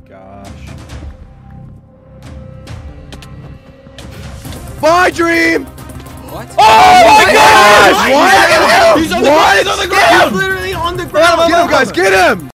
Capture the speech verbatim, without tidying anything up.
gosh. My dream! What? Oh, oh my gosh! What? What? He's on the What? ground! He's on the ground! He's literally on the ground! Get him, guys! Get him!